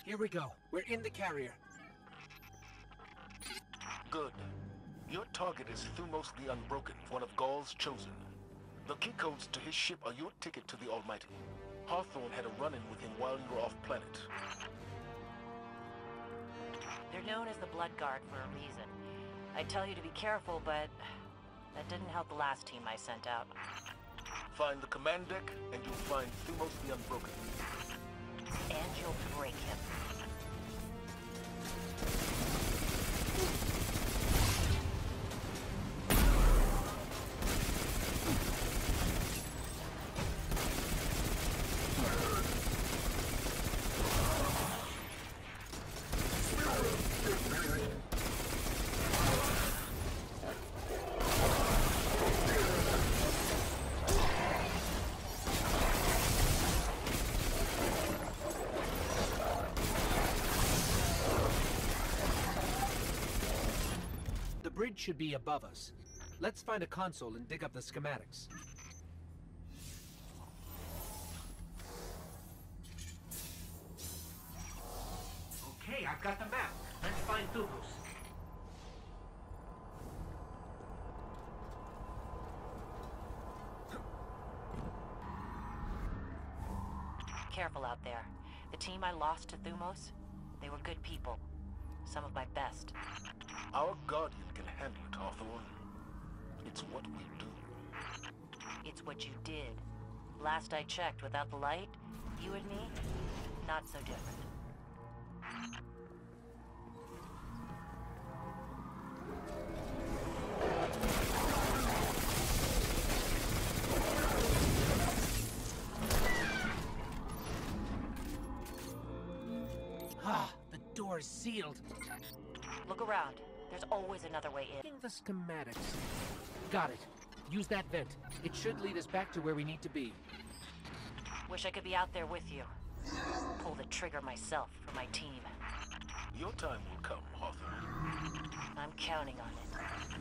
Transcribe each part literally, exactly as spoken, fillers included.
Here we go. We're in the carrier. Good. Your target is Thumos the Unbroken, one of Gaul's chosen. The key codes to his ship are your ticket to the Almighty. Hawthorne had a run-in with him while you were off-planet. They're known as the Blood Guard for a reason. I tell you to be careful, but that didn't help the last team I sent out. Find the command deck, and you'll find Thumos the Unbroken. And you'll break him. The bridge should be above us. Let's find a console and dig up the schematics. Okay, I've got the map. Let's find Thumos. Careful out there. The team I lost to Thumos, they were good people. Some of my best. Our Guardian can handle it, Hawthorne. It's what we do. It's what you did. Last I checked, without the light, you and me, not so different. Ah, the door's sealed. Look around. There's always another way in. Checking the schematics. Got it. Use that vent. It should lead us back to where we need to be. Wish I could be out there with you. Pull the trigger myself for my team. Your time will come, Hawthorne. I'm counting on it.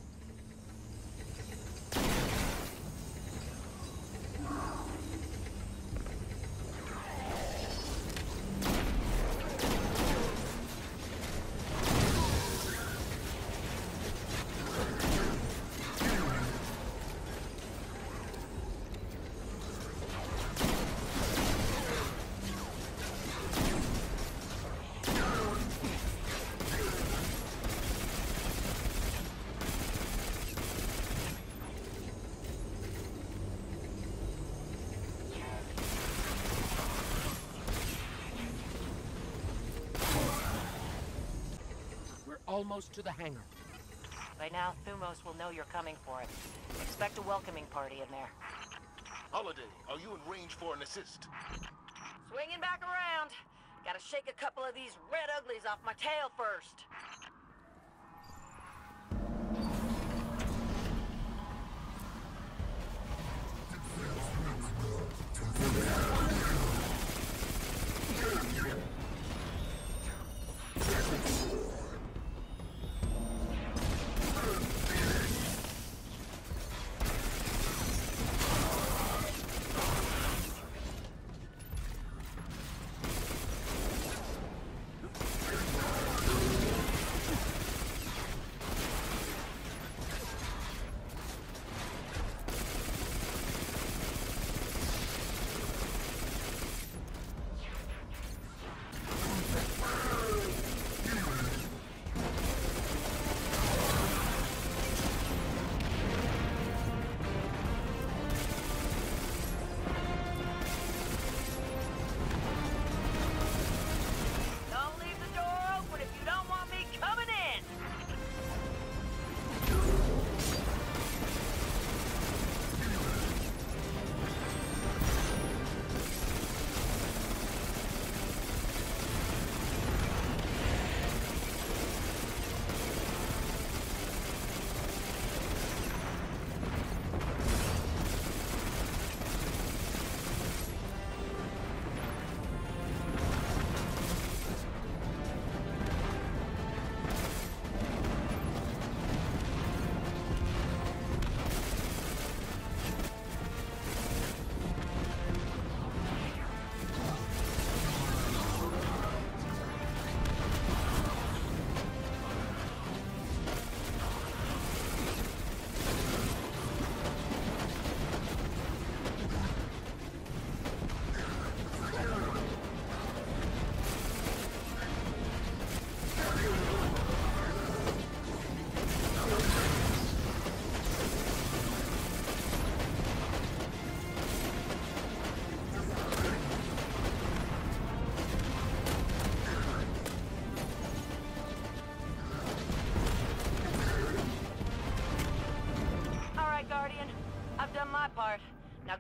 Almost to the hangar. By now, Thumos will know you're coming for it. Expect a welcoming party in there. Holiday, are you in range for an assist? Swinging back around. Gotta shake a couple of these red uglies off my tail first.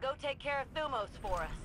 go take care of Thumos for us.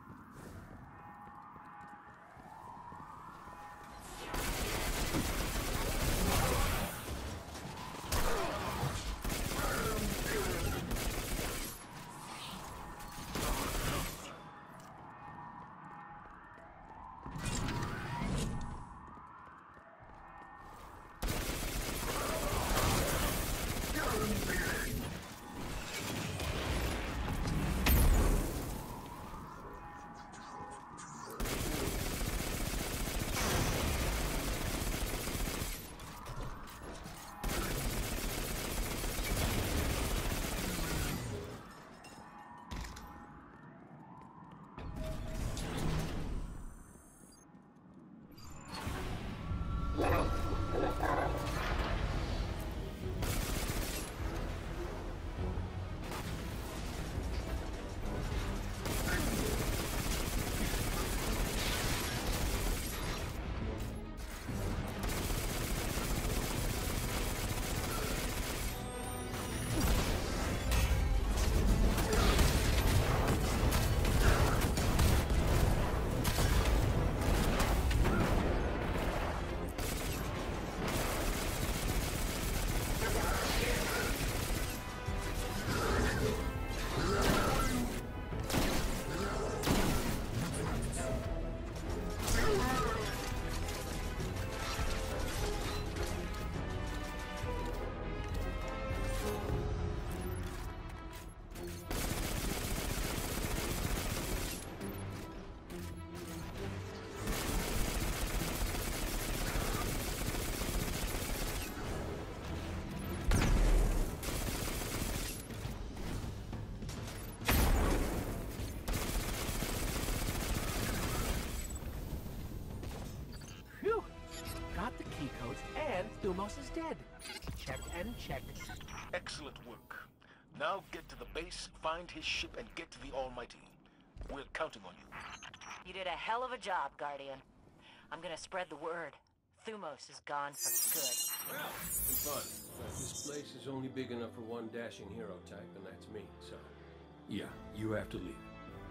Thumos is dead. Checked and checked. Excellent work. Now get to the base, find his ship, and get to the Almighty. We're counting on you. You did a hell of a job, Guardian. I'm gonna spread the word. Thumos is gone for good. Well, it's been fun. But this place is only big enough for one dashing hero type, and that's me, so... yeah, you have to leave.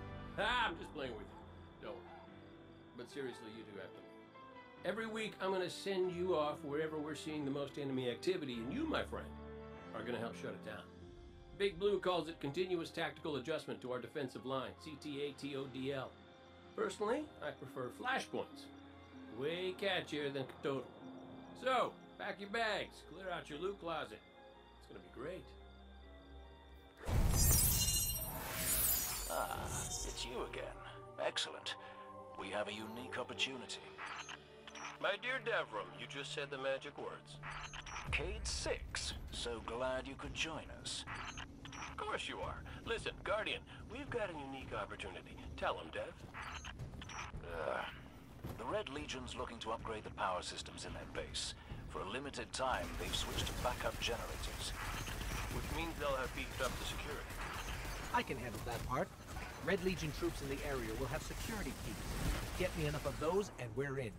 Ah, I'm just playing with you. Don't worry. But seriously, you do have to leave. Every week, I'm going to send you off wherever we're seeing the most enemy activity, and you, my friend, are going to help shut it down. Big Blue calls it Continuous Tactical Adjustment to our defensive line, C T A T O D L. Personally, I prefer flashpoints. Way catchier than Total. So, pack your bags, clear out your loot closet. It's going to be great. Ah, it's you again. Excellent. We have a unique opportunity. My dear Devram, you just said the magic words. Cade six. So glad you could join us. Of course you are. Listen, Guardian, we've got a unique opportunity. Tell him, Dev. Uh, the Red Legion's looking to upgrade the power systems in their base. For a limited time, they've switched to backup generators. Which means they'll have beefed up the security. I can handle that part. Red Legion troops in the area will have security keys. Get me enough of those, and we're in.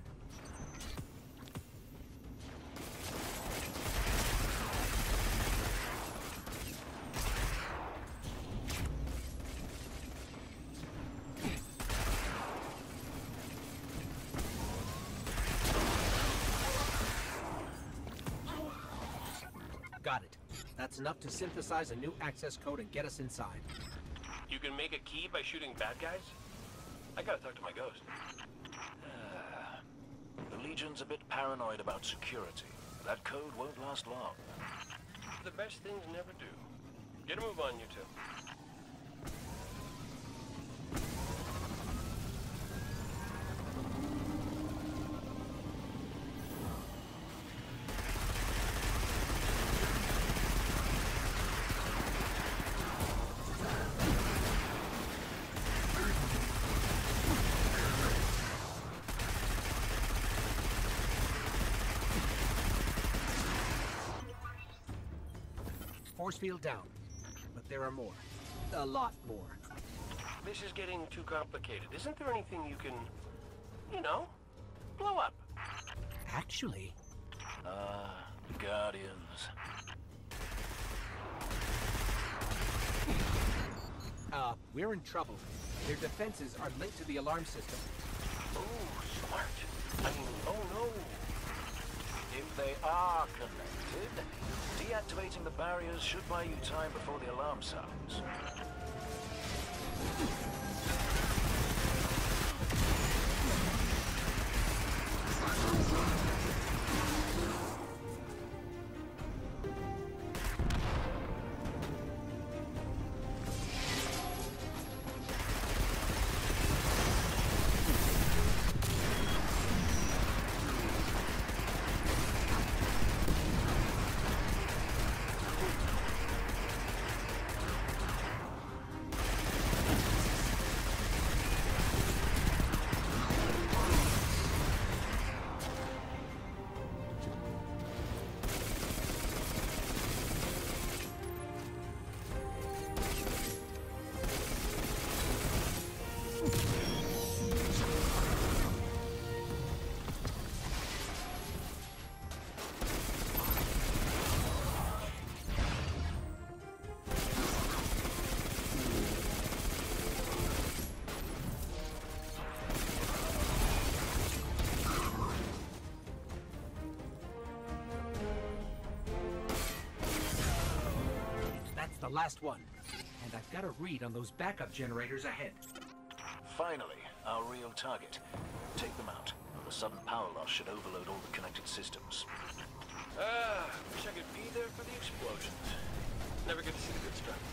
Got it. That's enough to synthesize a new access code and get us inside. You can make a key by shooting bad guys? I gotta talk to my ghost. Uh, the Legion's a bit paranoid about security. That code won't last long. The best things never do. Get a move on, you two. Force field down. But there are more. A lot more. This is getting too complicated. Isn't there anything you can, you know, blow up? Actually... Ah, Guardians. Uh, we're in trouble. Their defenses are linked to the alarm system. Oh, smart. I mean, oh no. If they are connected, deactivating the barriers should buy you time before the alarm sounds. The last one. And I've got a read on those backup generators ahead. Finally, our real target. Take them out, or the sudden power loss should overload all the connected systems. Ah, wish I could be there for the explosions. Never get to see the good stuff.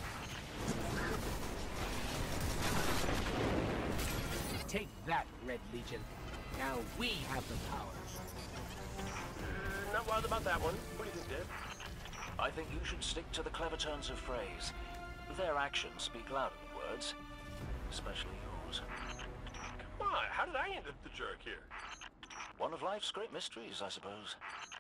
Take that, Red Legion. Now we have the power. Uh, not wild about that one. What do you think, Dad? I think you should stick to the clever turns of phrase. Their actions speak louder than words. Especially yours. Come on, how did I end up the jerk here? One of life's great mysteries, I suppose.